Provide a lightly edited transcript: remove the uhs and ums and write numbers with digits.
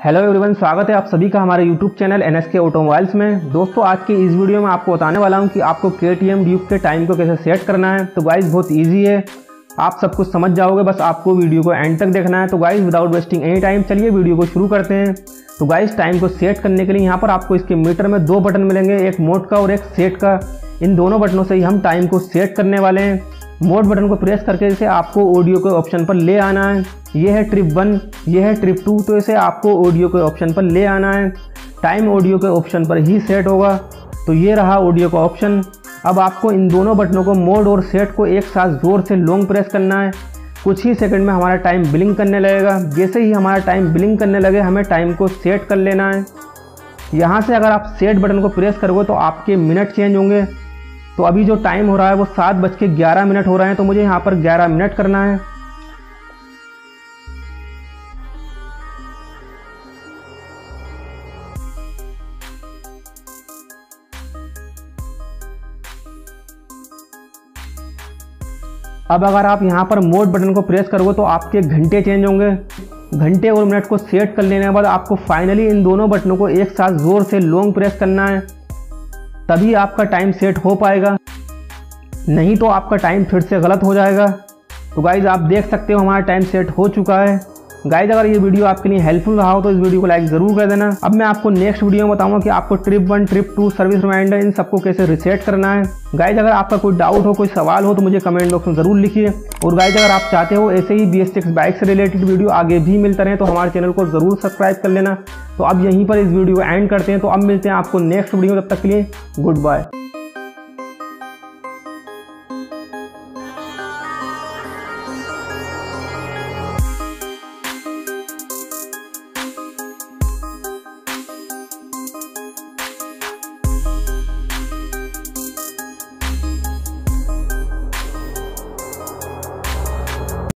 Hello everyone, स्वागत है आप सभी का हमारे यूट्यूब चैनल NSK ऑटोमोबाइल्स में। दोस्तों, आज के इस वीडियो में आपको बताने वाला हूं कि आपको KTM ड्यूक के टाइम को कैसे सेट करना है। तो गाइस बहुत इजी है, आप सब कुछ समझ जाओगे, बस आपको वीडियो को एंड तक देखना है। तो guys without wasting any time चलिए वीडियो को शुरू करते हैं। तो गाइस टाइम को सेट करने के लिए यहाँ पर आपको इसके मीटर में दो बटन मिलेंगे, एक मोड का और एक सेट का। इन दोनों बटनों से ही हम टाइम को सेट करने वाले हैं। मोड बटन को प्रेस करके इसे आपको ऑडियो के ऑप्शन पर ले आना है। ये है ट्रिप 1, ये है ट्रिप 2, तो इसे आपको ऑडियो के ऑप्शन पर ले आना है। टाइम ऑडियो के ऑप्शन पर ही सेट होगा। तो ये रहा ऑडियो का ऑप्शन। अब आपको इन दोनों बटनों को, मोड और सेट को एक साथ जोर से लॉन्ग प्रेस करना है। कुछ ही सेकंड में हमारा टाइम ब्लिंक करने लगेगा। जैसे ही हमारा टाइम ब्लिंक करने लगे हमें टाइम को सेट कर लेना है। यहाँ से अगर आप सेट बटन को प्रेस करोगे तो आपके मिनट चेंज होंगे। तो अभी जो टाइम हो रहा है वो 7:11 हो रहे हैं, तो मुझे यहाँ पर 11 मिनट करना है। अब अगर आप यहाँ पर मोड बटन को प्रेस करोगे तो आपके घंटे चेंज होंगे। घंटे और मिनट को सेट कर लेने के बाद आपको फाइनली इन दोनों बटनों को एक साथ जोर से लॉन्ग प्रेस करना है, तभी आपका टाइम सेट हो पाएगा, नहीं तो आपका टाइम फिर से गलत हो जाएगा। तो गाइज आप देख सकते हो हमारा टाइम सेट हो चुका है। गाइज अगर ये वीडियो आपके लिए हेल्पफुल रहा हो तो इस वीडियो को लाइक ज़रूर कर देना। अब मैं आपको नेक्स्ट वीडियो में बताऊंगा कि आपको ट्रिप 1, ट्रिप 2, सर्विस रिमाइंडर इन सबको कैसे रिसेट करना है। गाइज अगर आपका कोई डाउट हो, कोई सवाल हो तो मुझे कमेंट बॉक्स में ज़रूर लिखिए। और गाइज अगर आप चाहते हो ऐसे ही BS6 बाइक से रिलेटेड वीडियो आगे भी मिलते रहे तो हमारे चैनल को ज़रूर सब्सक्राइब कर लेना। तो अब यहीं पर इस वीडियो को एंड करते हैं। तो अब मिलते हैं आपको नेक्स्ट वीडियो में, तब तक के लिए गुड बाय।